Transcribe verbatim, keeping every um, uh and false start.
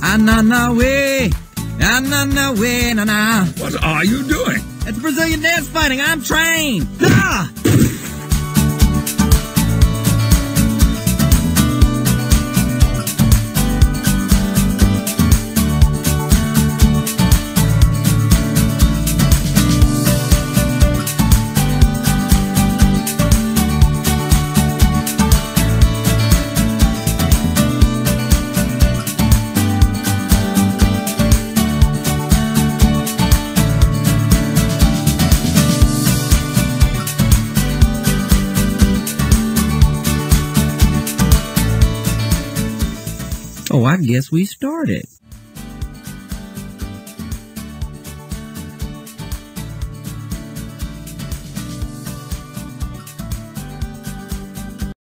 Ah, na, na, way. Ah, na, na, way, na, na. What are you doing? It's Brazilian dance fighting. I'm trained. Ah! Oh, I guess we started.